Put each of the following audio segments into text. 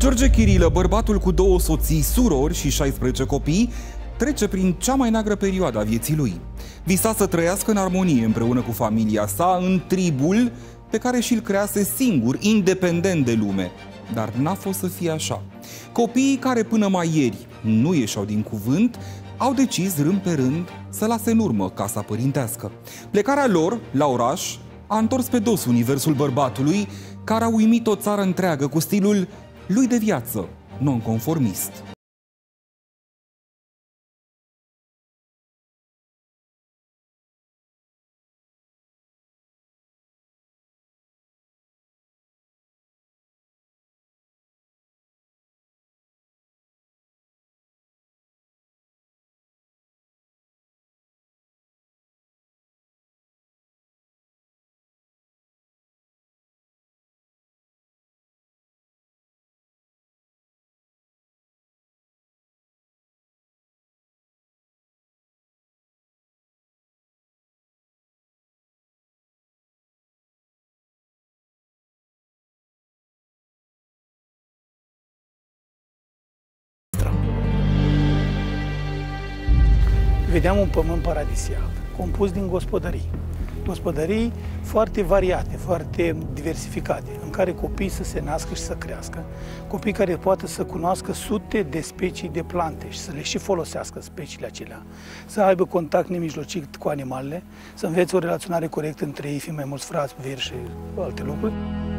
George Chirilă, bărbatul cu 2 soții, surori și 16 copii, trece prin cea mai neagră perioadă a vieții lui. Visa să trăiască în armonie împreună cu familia sa, în tribul pe care și-l crease singur, independent de lume. Dar n-a fost să fie așa. Copiii care până mai ieri nu ieșeau din cuvânt, au decis rând pe rând să lase în urmă casa părintească. Plecarea lor la oraș a întors pe dos universul bărbatului, care a uimit o țară întreagă cu stilul lui de viață nonconformist. Vedeam un pământ paradisiac, compus din gospodării. Gospodării foarte variate, foarte diversificate, în care copiii să se nască și să crească. Copii care poată să cunoască sute de specii de plante și să le și folosească speciile acelea. Să aibă contact nemijlocit cu animalele, să învețe o relaționare corectă între ei, fiind mai mulți frați, veri și alte lucruri.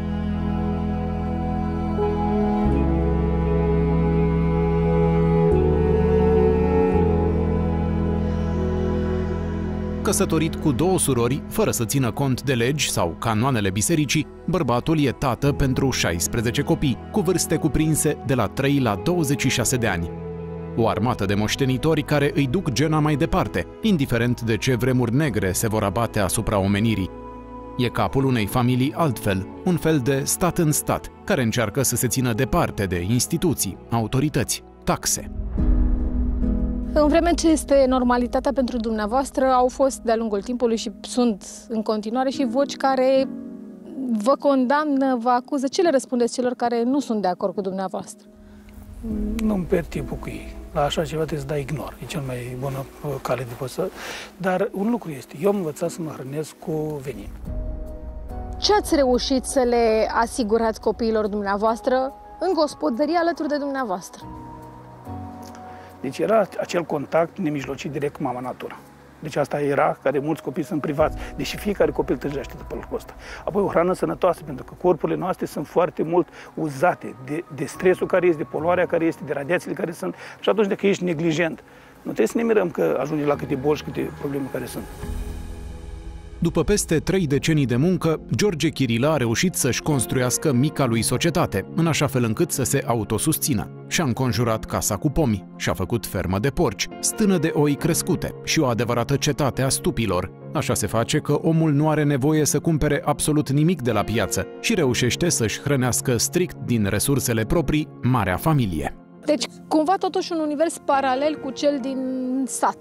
Căsătorit cu 2 surori, fără să țină cont de legi sau canoanele bisericii, bărbatul e tată pentru 16 copii, cu vârste cuprinse de la 3 la 26 de ani. O armată de moștenitori care îi duc gena mai departe, indiferent de ce vremuri negre se vor abate asupra omenirii. E capul unei familii altfel, un fel de stat în stat, care încearcă să se țină departe de instituții, autorități, taxe. În vreme ce este normalitatea pentru dumneavoastră, au fost de-a lungul timpului și sunt în continuare și voci care vă condamnă, vă acuză. Ce le răspundeți celor care nu sunt de acord cu dumneavoastră? Nu-mi pierd timpul cu ei. La așa ceva trebuie să dai ignor. E cel mai bună cale de păsă. Dar un lucru este, eu am învățat să mă hrănesc cu venin. Ce ați reușit să le asigurați copiilor dumneavoastră în gospodărie alături de dumneavoastră? Deci era acel contact nemijlocit direct cu mama natură. Deci asta era, care mulți copii sunt privați, deși fiecare copil tânjește după lucrul ăsta. Apoi o hrană sănătoasă, pentru că corpurile noastre sunt foarte mult uzate de stresul care este, de poluarea care este, de radiațiile care sunt. Și atunci, dacă ești neglijent, nu trebuie să ne mirăm că ajungi la câte boli și câte probleme care sunt. După peste 3 decenii de muncă, George Chirilă a reușit să-și construiască mica lui societate, în așa fel încât să se autosusțină. Și-a înconjurat casa cu pomi, și-a făcut fermă de porci, stână de oi crescute și o adevărată cetate a stupilor. Așa se face că omul nu are nevoie să cumpere absolut nimic de la piață și reușește să-și hrănească strict din resursele proprii marea familie. Deci, cumva totuși un univers paralel cu cel din sat.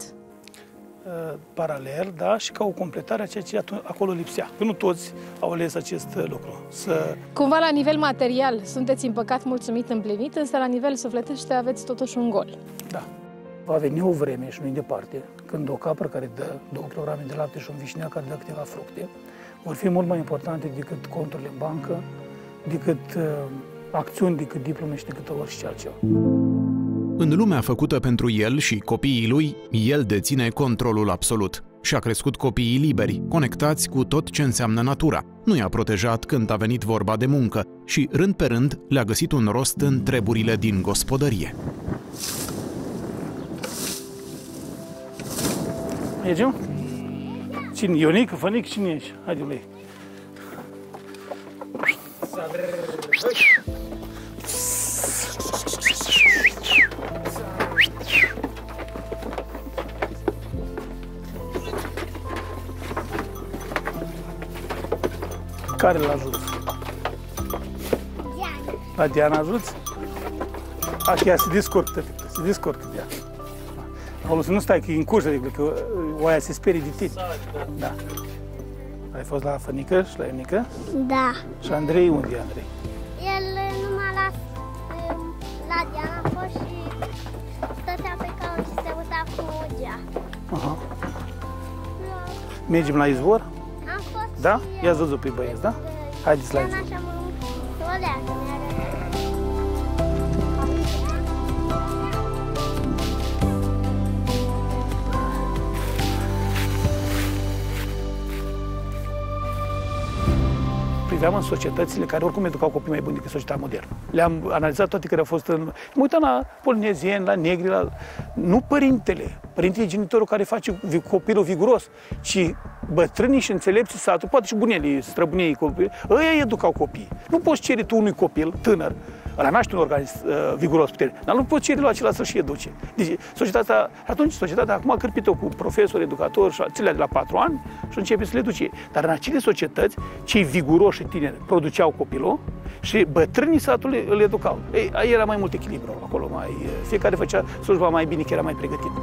Paralel, da, și ca o completare a ceea ce acolo lipsea. Că nu toți au ales acest lucru. Cumva la nivel material sunteți împăcat, mulțumit, împlinit, însă la nivel sufletește aveți totuși un gol. Da. Va veni o vreme și nu-i departe, când o capră care dă 2 kg de lapte și un vișneac care dă câteva fructe vor fi mult mai importante decât conturile în bancă, decât acțiuni, decât diplome și decât orice altceva. În lumea făcută pentru el și copiii lui, el deține controlul absolut. Și-a crescut copiii liberi, conectați cu tot ce înseamnă natura. Nu i-a protejat când a venit vorba de muncă și, rând pe rând, le-a găsit un rost în treburile din gospodărie. Mergem? Cine? Ionică, Fănic, cine ești? Haide, lei. Care îl ajuți? Diana. La Diana ajuți? Ea se descurcă, Diana. Acolo să nu stai, că e în cursă, că oaia se sperie de tine. Da. Ai fost la Fănică și la Ionică? Da. Și Andrei, unde e Andrei? El nu m-a las Mergem la izvor? Am fost. Da? I-ați văzut pe băieți, da? Haideți la izvor. Priveam în societățile care oricum educau copii mai buni decât societatea modernă. Le-am analizat toate care au fost în... Mă uitam la polinezieni, la negri, la... Nu părintele. Părintele e genitorul care face copilul viguros, ci bătrânii și înțelepții satului, poate și bunelii, străbunii copii, ăia educau copiii. Nu poți cere tu unui copil tânăr, ăla naște un organism viguros puternic, dar nu poți cere la acela să-și educe. Deci societatea acum a cârpit-o cu profesori, educatori și acelea de la 4 ani și începe să le educe. Dar în acele societăți, cei viguroși și tineri produceau copilul și bătrânii satului îl educau. Ei, era mai mult echilibru acolo, fiecare făcea slujba mai bine, că era mai pregătit.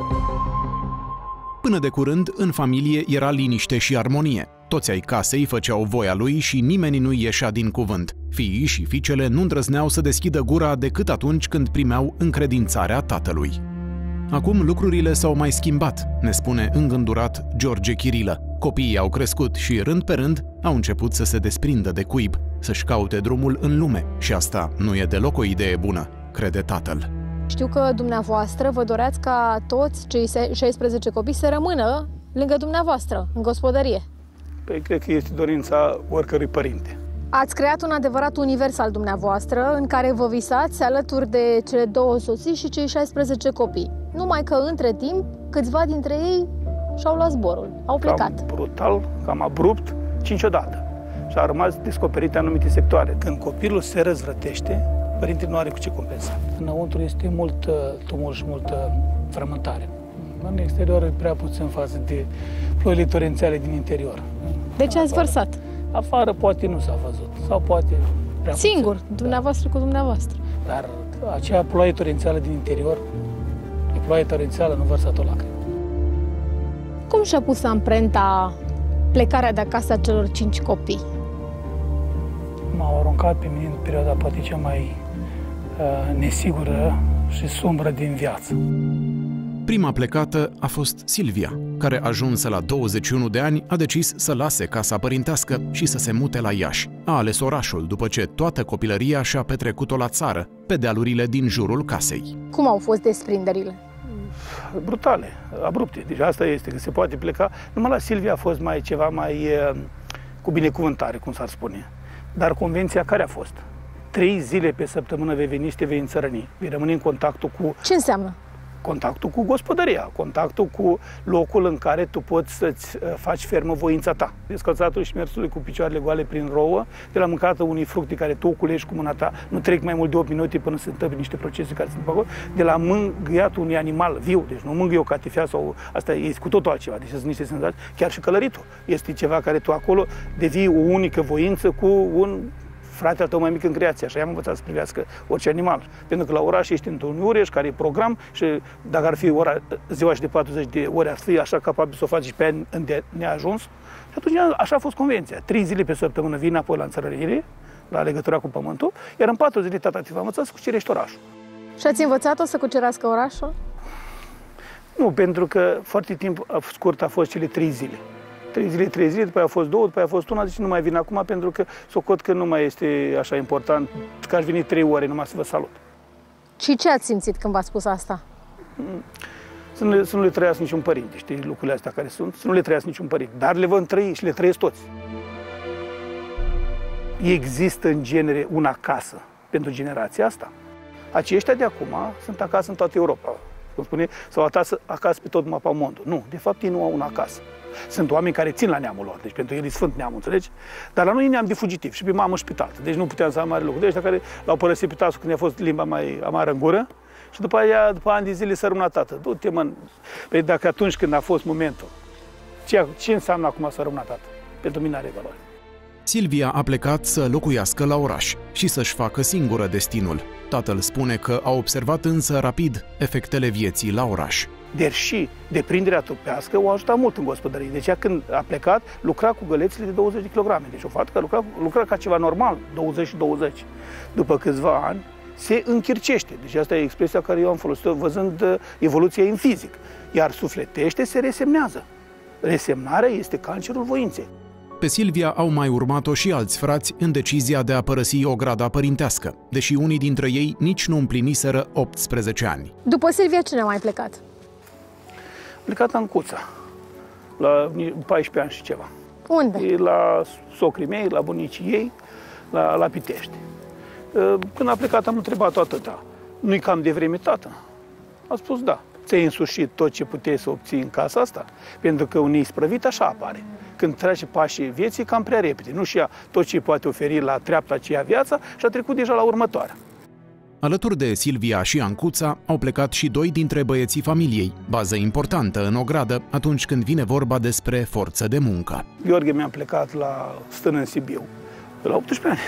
Până de curând, în familie era liniște și armonie. Toți ai casei făceau voia lui și nimeni nu ieșea din cuvânt. Fiii și fiicele nu îndrăzneau să deschidă gura decât atunci când primeau încredințarea tatălui. Acum lucrurile s-au mai schimbat, ne spune îngândurat George Chirilă. Copiii au crescut și, rând pe rând, au început să se desprindă de cuib, să-și caute drumul în lume și asta nu e deloc o idee bună, crede tatăl. Știu că dumneavoastră vă doreați ca toți cei 16 copii să rămână lângă dumneavoastră, în gospodărie. Păi cred că este dorința oricărui părinte. Ați creat un adevărat univers al dumneavoastră în care vă visați alături de cele 2 soții și cei 16 copii. Numai că între timp, câțiva dintre ei și-au luat zborul, au plecat. Cam brutal, cam abrupt, 5 odată. Și au rămas descoperite anumite sectoare. Când copilul se răzvrătește, părintele nu are cu ce compensa. Înăuntru este mult tumult și multă frământare. În exterior e prea puțin față de ploile torențiale din interior. De ce ați vărsat? Afară poate nu s-a văzut, sau poate prea singur, puțin. dumneavoastră cu dumneavoastră. Dar acea ploaie torențială din interior, e ploaie torențială, nu vărsat o lacrimă. Cum și-a pus amprenta plecarea de acasă a celor 5 copii? M-au aruncat pe mine în perioada poate cea mai nesigură și sumbră din viață. Prima plecată a fost Silvia, care, ajunsă la 21 de ani, a decis să lase casa părintească și să se mute la Iași. A ales orașul după ce toată copilăria și-a petrecut-o la țară, pe dealurile din jurul casei. Cum au fost desprinderile? Brutale, abrupte. Deci asta este, că se poate pleca. Numai la Silvia a fost ceva mai cu binecuvântare, cum s-ar spune. Dar convenția care a fost? 3 zile pe săptămână vei veni și te vei înțărăni. Vei rămâne în contactul cu... Ce înseamnă? Contactul cu gospodăria, contactul cu locul în care tu poți să-ți faci fermă voința ta. Descălțatul și mersul cu picioarele goale prin rouă, de la mâncarea unui fructe care tu o culegi cu mâna ta, nu trec mai mult de 8 minute până se întâmplă niște procese care sunt pe acolo, de la mângâiatul unui animal viu, deci nu mângâi o catifea sau asta e cu totul altceva, deci sunt niște senzații, chiar și călăritul este ceva care tu acolo devii o unică voință cu un fratele tău mai mic în creație, așa i-am învățat să privească orice animal. Pentru că la oraș ești într-un ureș care e program și dacă ar fi ziua și de 40 de ore, ar fi așa capabil să o faci pe neajuns. Și atunci așa a fost convenția. 3 zile pe săptămână vii înapoi la înțărărire, la legătura cu pământul, iar în 4 zile tata te va învăța să cucerești orașul. Și ați învățat-o să cucerească orașul? Nu, pentru că foarte timp scurt a fost cele 3 zile. 3 zile, după aia a fost 2, după aia a fost 1, zice nu mai vin acum pentru că socot că nu mai este așa important, că aș veni 3 ore numai să vă salut. Și ce ați simțit când v-ați spus asta? Să nu le trăiască niciun părinte, știi, lucrurile astea care sunt, să nu le trăiască niciun părinte, dar le vom trăi și le trăiesc toți. Există în genere una casă pentru generația asta. Aceștia de acum sunt acasă în toată Europa, cum spune, sau acasă pe tot mapamondul. Nu, de fapt ei nu au una acasă. Sunt oameni care țin la neamul lor, deci pentru ei e sfânt neamul, înțelegi? Dar la noi e neam de fugitiv și pe mamă și pe tată, deci nu puteam să am mare lucru. De ăștia care l-au părăsit pe tasul când i-a fost limba mai amară în gură și după aia, după ani de zile, săruna tată. Du-te, mă, păi dacă atunci când a fost momentul, ce înseamnă acum săruna tată? Pentru mine are valoare. Silvia a plecat să locuiască la oraș și să-și facă singură destinul. Tatăl spune că a observat însă rapid efectele vieții la oraș. Deși deprinderea trupească o ajuta mult în gospodărie. Deci ea când a plecat, lucra cu gălețile de 20 de kilograme. Deci o fată care lucra ca ceva normal, 20 și 20. După câțiva ani, se închircește. Deci asta e expresia care eu am folosit-o văzând evoluția în fizic. Iar sufletește, se resemnează. Resemnarea este cancerul voinței. Pe Silvia au mai urmat-o și alți frați în decizia de a părăsi ograda părintească, deși unii dintre ei nici nu împliniseră 18 ani. După Silvia, cine a mai plecat? Plecat în Cuța, la 14 ani și ceva. Unde? La socrii mei, la bunicii ei, la Pitești. Când a plecat am întrebat-o atâta. Nu-i cam de vreme, tată? A spus da. Ți-ai însușit tot ce puteai să obții în casa asta? Pentru că un isprăvit așa apare. Când trece pașii vieții cam prea repede. Nu-și ia tot ce îi poate oferi la treapta aceea viața și a trecut deja la următoarea. Alături de Silvia și Ancuța au plecat și doi dintre băieții familiei, bază importantă în ogradă atunci când vine vorba despre forță de muncă. Gheorghe mi-a plecat la Stână în Sibiu, la 18 ani.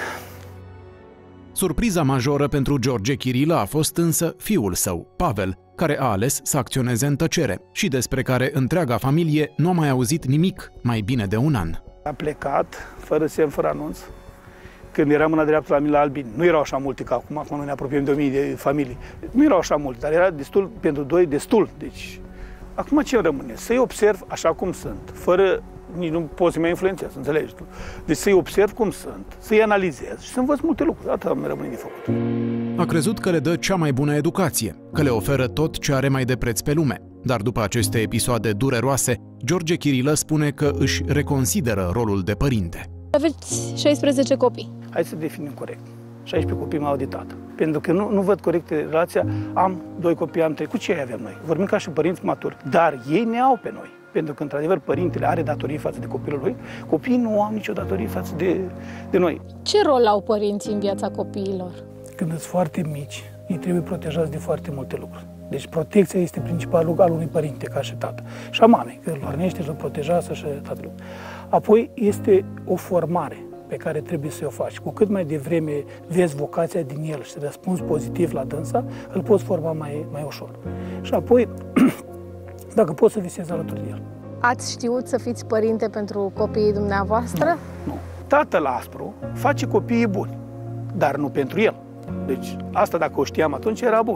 Surpriza majoră pentru George Chirilă a fost însă fiul său, Pavel, care a ales să acționeze în tăcere și despre care întreaga familie nu a mai auzit nimic mai bine de un an. A plecat, fără semn, fără anunț. Când eram mâna dreaptă la mine la Albin, nu erau așa multe ca acum ne apropiem de 1000 de familii. Nu erau așa multe, dar era destul, pentru doi, destul. Deci, acum ce rămâne? Să-i observ așa cum sunt, fără, nici nu pot să mă influențez, înțelegi tu? Deci să-i observ cum sunt, să-i analizez și să învăț multe lucruri. Atât mi rămâne de făcut. A crezut că le dă cea mai bună educație, că le oferă tot ce are mai de preț pe lume. Dar după aceste episoade dureroase, George Chirilă spune că își reconsideră rolul de părinte. Aveți 16 copii. Hai să definim corect. 16 copii m-au auditat. Pentru că nu văd corect relația. Am 2 copii, am 3. Cu ce avem noi? Vorbim ca și părinți maturi. Dar ei ne au pe noi. Pentru că, într-adevăr, părintele are datorii față de copilul lui. Copiii nu au nicio datorie față de noi. Ce rol au părinții în viața copiilor? Când sunt foarte mici, ei trebuie protejați de foarte multe lucruri. Deci protecția este principalul al unui părinte, ca și tată. Și a mamei, că îl hrănește și îl protejează și tatăl. Apoi este o formare pe care trebuie să o faci. Cu cât mai devreme vezi vocația din el și să răspunzi pozitiv la dânsa, îl poți forma mai ușor. Și apoi, dacă poți să visezi alături de el. Ați știut să fiți părinte pentru copiii dumneavoastră? Nu. Tatăl aspru face copiii buni, dar nu pentru el. Deci asta, dacă o știam atunci, era bun.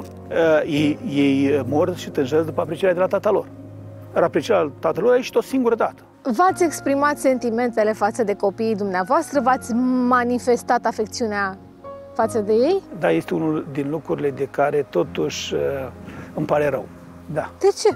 Ei mor și tânjesc după aprecierea de la tatăl lor. Dar aprecierea tatălor a ieșit o singură dată. V-ați exprimat sentimentele față de copiii dumneavoastră? V-ați manifestat afecțiunea față de ei? Da, este unul din lucrurile de care totuși îmi pare rău. Da. De ce?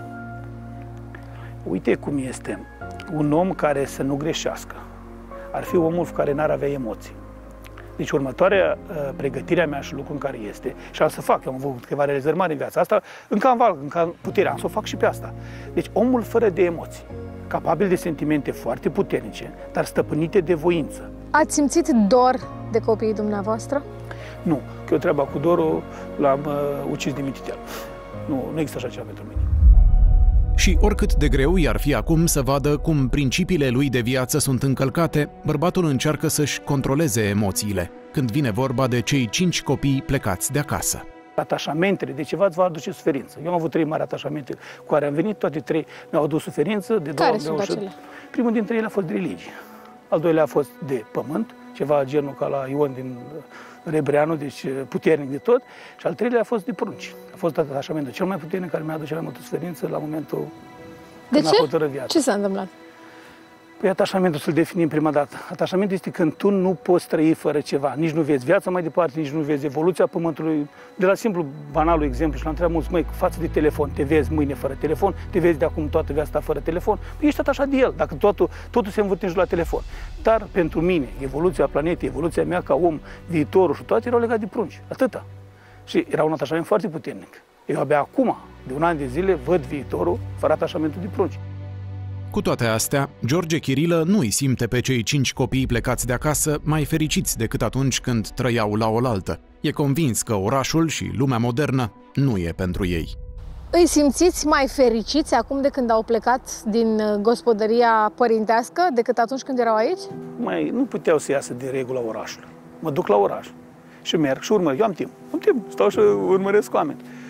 Uite cum este. Un om care să nu greșească ar fi omul care n-ar avea emoții. Deci următoarea pregătirea mea și lucru în care este, și am să fac, eu am avut câteva realizări mari în viața asta, încă am valg, încă am puterea, am să o fac și pe asta. Deci omul fără de emoții, capabil de sentimente foarte puternice, dar stăpânite de voință. Ați simțit dor de copiii dumneavoastră? Nu, că eu treaba cu dorul l-am ucis de mititel. Nu există așa ceva pentru mine. Și oricât de greu i-ar fi acum să vadă cum principiile lui de viață sunt încălcate, bărbatul încearcă să-și controleze emoțiile când vine vorba de cei 5 copii plecați de acasă. Atașamentele de ceva îți va aduce suferință. Eu am avut 3 mari atașamente cu care am venit, toate 3 mi-au adus suferință. De care sunt acelea? Primul dintre ele a fost de religie, al doilea a fost de pământ, ceva genul ca la Ion din Rebreanu, deci puternic de tot, și al treilea a fost de prunci. A fost atașamentul cel mai puternic care mi-a adus cea mai multă suferință la momentul când a hotărât viața. Ce s-a întâmplat? Păi atașamentul să-l definim prima dată. Atașamentul este când tu nu poți trăi fără ceva. Nici nu vezi viața mai departe, nici nu vezi evoluția pământului. De la simplu, banalul exemplu, și l-am întrebat mulți, măi, față de telefon, te vezi mâine fără telefon, te vezi de acum toată viața ta fără telefon, păi ești atașat de el, dacă totul se învârte în jur la telefon. Dar pentru mine, evoluția planetei, evoluția mea ca om, viitorul și toate erau legate de prunci. Atâta. Și era un atașament foarte puternic. Eu abia acum, de un an de zile, văd viitorul fără atașamentul de prunci. Cu toate astea, George Chirilă nu îi simte pe cei 5 copii plecați de acasă mai fericiți decât atunci când trăiau la oaltă. E convins că orașul și lumea modernă nu e pentru ei. Îi simțiți mai fericiți acum de când au plecat din gospodăria părintească decât atunci când erau aici? Nu puteau să iasă de regula orașului. Mă duc la oraș și merg și urmăresc. Eu am timp, stau și urmăresc oameni.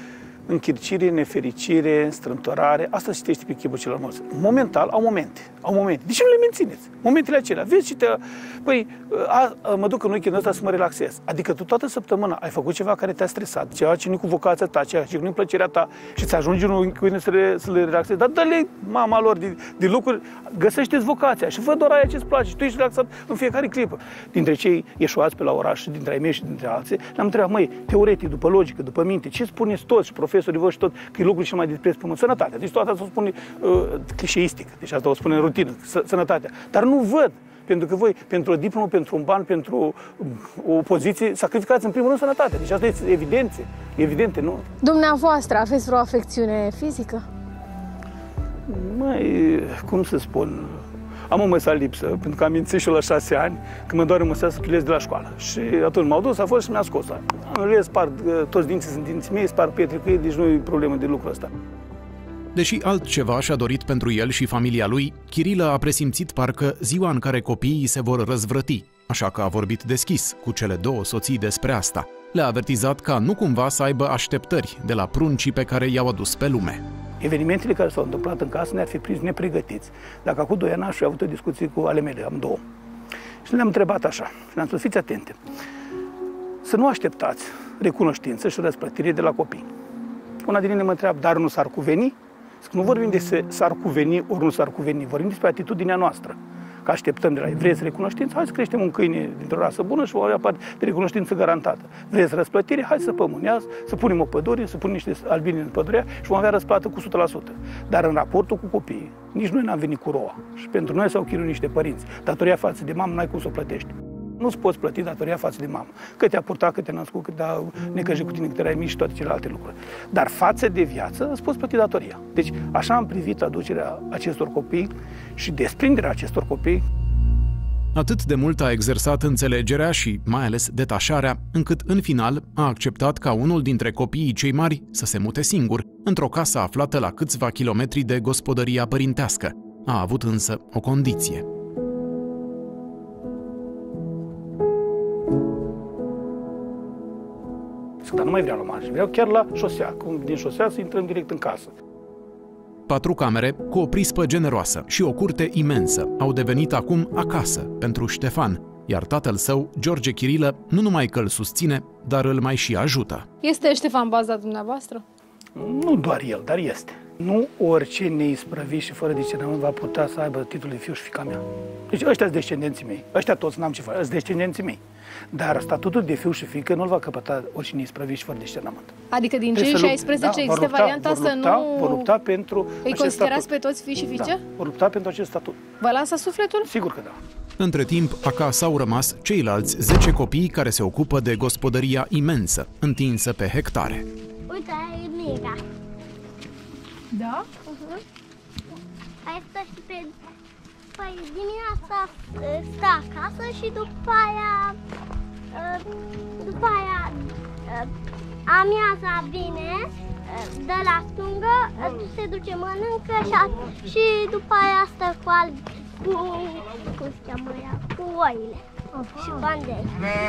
închircire, nefericire, strâmtorare. Asta citește pe chipul celor mulți. Momental, au momente. De ce nu le mențineți? Momentele acelea. Vezi și mă duc în weekendul ăsta să mă relaxez. Adică tu toată săptămâna ai făcut ceva care te-a stresat, ceva ce nu cu vocația ta, ceva ce nu plăcerea ta și ți ajungi în weekend să le relaxezi. Dar dă-le mama lor de lucruri, găsește-ți vocația și fă doar aia ce-ți place și tu ești relaxat în fiecare clipă. Dintre cei ieșuați pe la oraș și dintre ai mei și dintre alții, le-am întrebat, măi, teoretic, după logică, după minte, ce spuneți toți și profesorii voștri tot că e lucrul cel mai de preț pe pământ? Sănătatea. Deci toată asta o spune clișeistic, deci asta o spune în rutină, sănătatea. Dar nu văd, pentru că voi, pentru o diplomă, pentru un ban, pentru o poziție, sacrificați în primul rând sănătatea. Deci asta e evidente, nu? Dumneavoastră aveți vreo afecțiune fizică? Măi, cum să spun, am o măsă lipsă, pentru că am mințit și eu la 6 ani, când mă doare măsea să pilez de la școală. Și atunci m-au dus, a fost și mi-a scos. În rest, toți dinții sunt dinții mei, spar pietre cu ei, deci nu e problemă de lucrul ăsta. Deși altceva și-a dorit pentru el și familia lui, Chirilă a presimțit parcă ziua în care copiii se vor răzvrăti, așa că a vorbit deschis cu cele două soții despre asta. Le-a avertizat ca nu cumva să aibă așteptări de la pruncii pe care i-au adus pe lume. Evenimentele care s-au întâmplat în casă ne-ar fi prins nepregătiți. Dacă acum 2 ani aș fi avut o discuție cu ale mele, am 2. Și le-am întrebat așa, și le-am spus, fiți atente, să nu așteptați recunoștință și răsplătire de la copii. Una din ele mă întreabă, dar nu s-ar cuveni? Că nu vorbim de s-ar cuveni ori nu s-ar cuveni, vorbim despre atitudinea noastră. Că așteptăm de la ei. Vreți recunoștință? Hai să creștem un câine dintr-o rasă bună și vom avea parte de recunoștință garantată. Vreți răsplătire? Hai să pămânează, să punem o pădure, să punem niște albini în pădurea și vom avea răsplată cu 100%. Dar în raportul cu copiii, nici noi n-am venit cu roa. Și pentru noi s-au chinuit niște părinți. Datoria față de mamă n-ai cum să o plătești. Nu-ți poți plăti datoria față de mamă. Că te-a purtat, că te-a născut, că te-a necăjit cu tine, că te-ai mici și toate celelalte lucruri. Dar față de viață îți poți plăti datoria. Deci așa am privit aducerea acestor copii și desprinderea acestor copii. Atât de mult a exersat înțelegerea și mai ales detașarea, încât în final a acceptat ca unul dintre copiii cei mari să se mute singur, într-o casă aflată la câțiva kilometri de gospodăria părintească. A avut însă o condiție. Dar nu mai vreau la marș, vreau chiar la șosea, cum din șosea să intrăm direct în casă. 4 camere cu o prispă generoasă și o curte imensă au devenit acum acasă pentru Ștefan, iar tatăl său, George Chirilă, nu numai că îl susține, dar îl mai și ajută. Este Ștefan baza dumneavoastră? Nu doar el, dar este. Nu orice neisprăvit și fără discernământ va putea să aibă titlul de fiu și fiica mea. Deci ăștia sunt descendenții mei. Ăștia toți n-am ce face, sunt descendenții mei. Dar statutul de fiu și fiică nu-l va căpăta oricine neisprăvit și fără discernământ. Adică din cei 16 există varianta să nu... Vor lupta pentru îi considerați pe toți fii și fiice? Da, vor lupta pentru acest statut. Vă lasă sufletul? Sigur că da. Între timp, acasă au rămas ceilalți 10 copii care se ocupă de gospodăria imensă, întinsă pe hectare. Uite, aia e Mira. Da? Aia stă și pe... Păi dimineața stă acasă și după aia amiaza vine de la stângă, se duce, mănâncă și după aia stă cu cum se cheamă ea? Cu oile și bandei.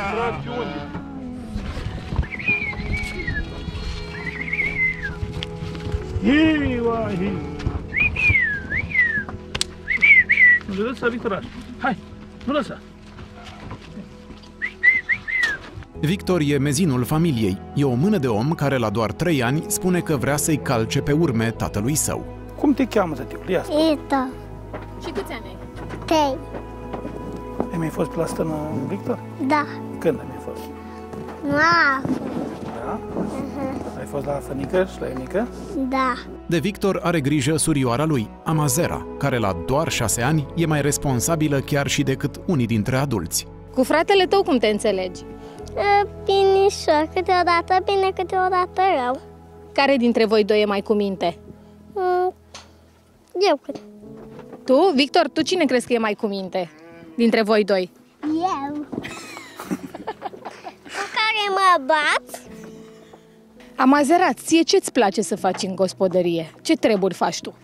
Nu lăsa, Victor, hai, nu lăsa. Victor e mezinul familiei. E o mână de om care la doar 3 ani spune că vrea să-i calce pe urme tatălui său. Cum te cheamă, tăticul? Ia asta. Ita. Și câți ani ai? 3. Ai mai fost pe la stână, Victor? Da. Când ai mai fost? Da. Da? Ai fost la Fănică și la Emică? Da. De Victor are grijă surioara lui, Amazera, care la doar 6 ani e mai responsabilă chiar și decât unii dintre adulți. Cu fratele tău cum te înțelegi? Binișor, câteodată bine, câteodată rău. Care dintre voi doi e mai cu minte? Eu cred. Tu? Victor, tu cine crezi că e mai cu minte dintre voi doi? Eu. Cu care mă bat? Amazera, ție ce-ți place să faci în gospodărie? Ce treburi faci tu?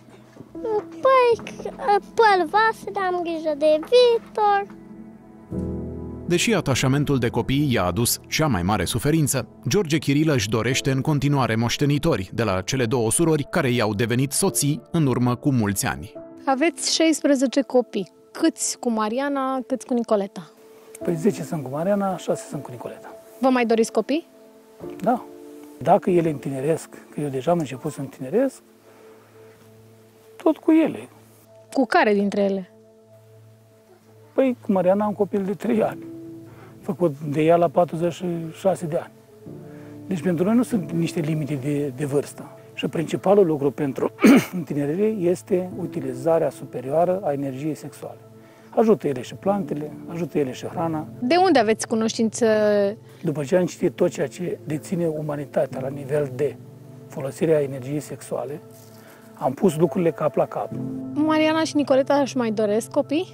Păi, păl vasele, am grijă de Victor. Deși atașamentul de copii i-a adus cea mai mare suferință, George Chirilă își dorește în continuare moștenitori de la cele două surori care i-au devenit soții în urmă cu mulți ani. Aveți 16 copii. Câți cu Mariana, câți cu Nicoleta? Păi 10 sunt cu Mariana, 6 sunt cu Nicoleta. Vă mai doriți copii? Da. Dacă ele întineresc, că eu deja am început să întineresc, tot cu ele. Cu care dintre ele? Păi cu Mariana am copil de 3 ani, făcut de ea la 46 de ani. Deci pentru noi nu sunt niște limite de vârstă. Și principalul lucru pentru întinerire este utilizarea superioară a energiei sexuale. Ajută ele și plantele, ajută ele și hrana. De unde aveți cunoștință? După ce am citit tot ceea ce deține umanitatea la nivel de folosirea energiei sexuale, am pus lucrurile cap la cap. Mariana și Nicoleta își mai doresc copii?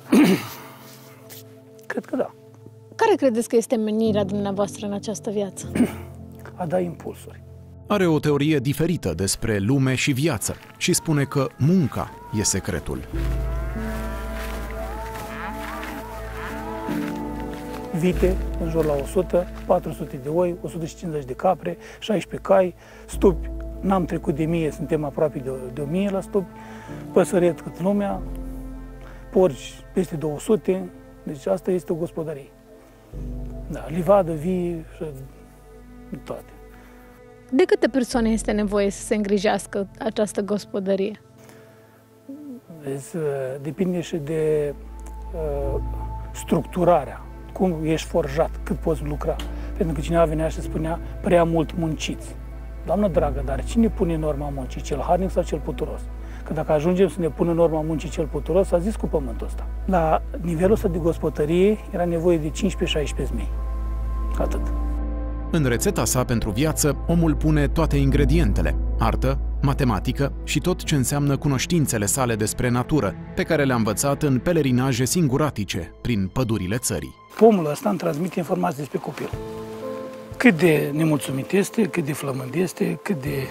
Cred că da. Care credeți că este menirea dumneavoastră în această viață? A da impulsuri. Are o teorie diferită despre lume și viață și spune că munca e secretul. Vite, în jur la 100, 400 de oi, 150 de capre, 16 cai, stupi. N-am trecut de 1000, suntem aproape de 1000 la stupi, păsăret cât lumea, porci peste 200, deci asta este o gospodărie. Da, livadă, vie și toate. De câte persoane este nevoie să se îngrijească această gospodărie? Vezi, depinde și de structurarea, cum ești forjat, cât poți lucra. Pentru că cineva venea și spunea, prea mult munciți. Doamnă dragă, dar cine pune norma muncii, cel harnic sau cel puturos? Că dacă ajungem să ne pună norma muncii cel puturos, a zis cu pământul ăsta. La nivelul ăsta de gospodărie era nevoie de 15-16 mii. Atât. În rețeta sa pentru viață, omul pune toate ingredientele, artă, matematică și tot ce înseamnă cunoștințele sale despre natură, pe care le-a învățat în pelerinaje singuratice prin pădurile țării. Pomul ăsta îmi transmite informații despre copil. Cât de nemulțumit este, cât de flămând este, cât de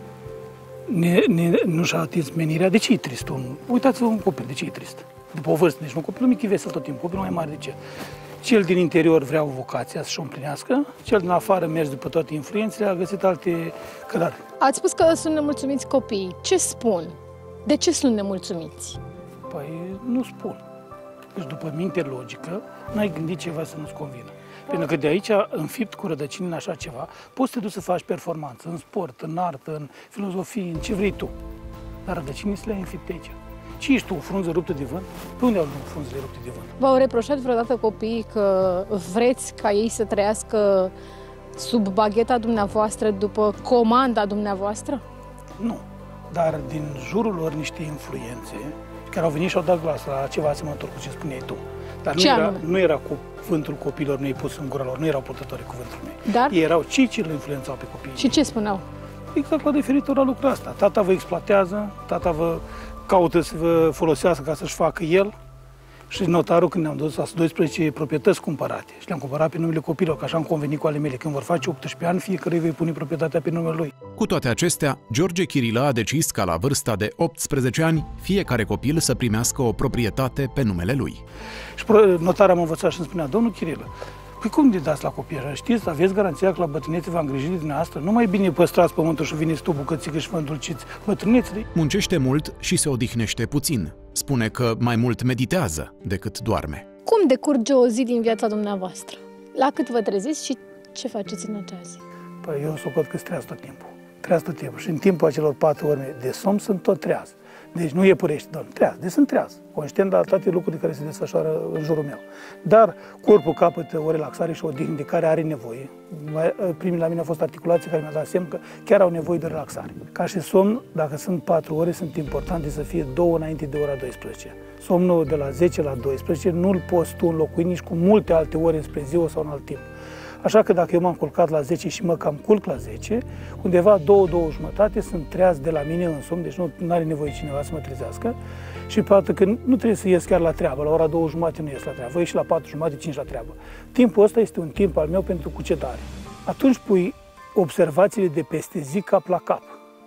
nu și-a atins menirea. De ce e trist? Uitați-vă un copil, de ce e trist? După o vârstă, deci un copil mic e vesel tot timpul, copilul mai mare de ce? Cel din interior vrea o vocație să-și o împlinească, cel din afară merge după toate influențele, a găsit alte cărări. Ați spus că sunt nemulțumiți copiii. Ce spun? De ce sunt nemulțumiți? Păi nu spun. Deci după minte logică, n-ai gândit ceva să nu-ți convină. Pentru că de aici, înfipt cu rădăcini în așa ceva, poți să te duci să faci performanță în sport, în artă, în filozofie, în ce vrei tu. Dar rădăcinile să le-ai înfipt aici. Ce ești tu, o frunză ruptă de vânt? Pe unde au frunzele rupte de vânt? V-au reproșat vreodată copiii că vreți ca ei să trăiască sub bagheta dumneavoastră, după comanda dumneavoastră? Nu. Dar din jurul lor niște influențe care au venit și au dat glas la ceva asemănător cu ce spuneai tu. Dar nu era cuvântul copiilor mei pus în gura lor, nu erau purtători cuvântul meu. Dar? Ei erau cei ce îl influențau pe copiii. Și ce spuneau? Exact la diferitor la lucrul asta. Tata vă exploatează, tata vă caută să vă folosească ca să-și facă el. Și notarul, când ne-am dus la 12 proprietăți cumpărate și le-am cumpărat pe numele copilor, că așa am convenit cu ale mele, când vor face 18 ani, fiecare îi vei pune proprietatea pe numele lui. Cu toate acestea, George Chirilă a decis ca la vârsta de 18 ani, fiecare copil să primească o proprietate pe numele lui. Și notarul m-a învățat și îmi spunea, domnul Chirilă, păi cum de dați la copii așa? Știți, aveți garanția că la bătrânețe va îngriji de dumneavoastră? Nu mai bine păstrați pământul și veniți tu bucățică și vă îndulciți bătrânețele? Muncește mult și se odihnește puțin. Spune că mai mult meditează decât doarme. Cum decurge o zi din viața dumneavoastră? La cât vă treziți și ce faceți în acea zi? Păi eu socot că treaz tot timpul. Treaz tot timpul. Și în timpul acelor 4 ore de somn sunt tot treaz. Deci nu e părește, doamne, treaz. Deci sunt treaz. Conștient la toate lucrurile care se desfășoară în jurul meu. Dar corpul capătă o relaxare și o odihnă de care are nevoie. Primii la mine au fost articulații care mi-au dat semn că chiar au nevoie de relaxare. Ca și somn, dacă sunt 4 ore, sunt importante să fie 2 înainte de ora 12. Somnul de la 10 la 12 nu-l poți tu înlocui nici cu multe alte ore spre ziua sau în alt timp. Așa că dacă eu m-am culcat la 10 și mă cam culc la 10, undeva 2-2 jumătate sunt treaz de la mine în somn, deci nu are nevoie cineva să mă trezească. Și poate că nu trebuie să ies chiar la treabă, la ora 2 jumate nu ies la treabă, ieși la 4 jumate, 5 la treabă. Timpul ăsta este un timp al meu pentru cucetare. Atunci pui observațiile de peste zi cap la cap.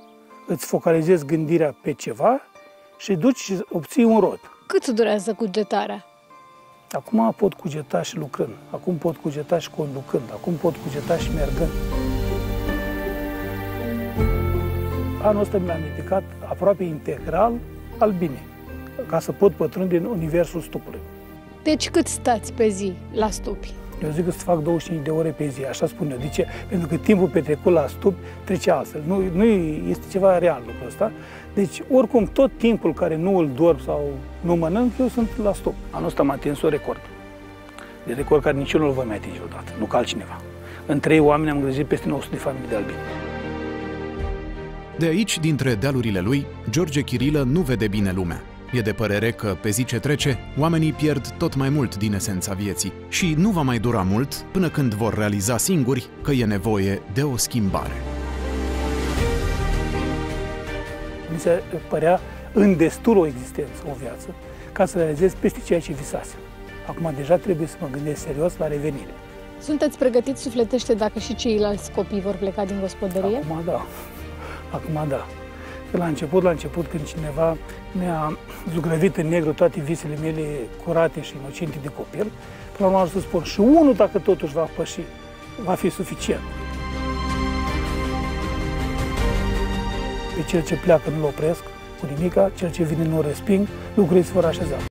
Îți focalizezi gândirea pe ceva și duci și obții un rod. Cât durează cugetarea? Acum pot cugeta și lucrând, acum pot cugeta și conducând, acum pot cugeta și mergând. Anul ăsta mi-am dedicat aproape integral albinei, ca să pot pătrunde în universul stupului. Deci cât stați pe zi la stupi? Eu zic că să fac 25 de ore pe zi, așa spun eu. De ce? Pentru că timpul petrecut la stup trece altfel. Nu este ceva real lucrul ăsta. Deci, oricum, tot timpul care nu îl dorm sau nu mănânc, eu sunt la stup. Anul ăsta am atins un record. De record care nici eu nu-l voi mai atinge odată, nu ca altcineva. În 3 oameni am îngrijit peste 900 de familii de albini. De aici, dintre dealurile lui, George Chirilă nu vede bine lumea. E de părere că, pe zi ce trece, oamenii pierd tot mai mult din esența vieții și nu va mai dura mult până când vor realiza singuri că e nevoie de o schimbare. Mi se părea îndestul o existență, o viață, ca să realizez peste ceea ce visasem. Acum deja trebuie să mă gândesc serios la revenire. Sunteți pregătiți sufletește dacă și ceilalți copii vor pleca din gospodărie? Acum da. Acum da. Că la început, când cineva mi-a zugrăvit în negru toate visele mele curate și inocente de copil, până la urmă să spun, și unul, dacă totuși va păși, va fi suficient. Pe cel ce pleacă nu-l opresc cu nimica, cel ce vine nu-l resping, lucrurile se vor așeza.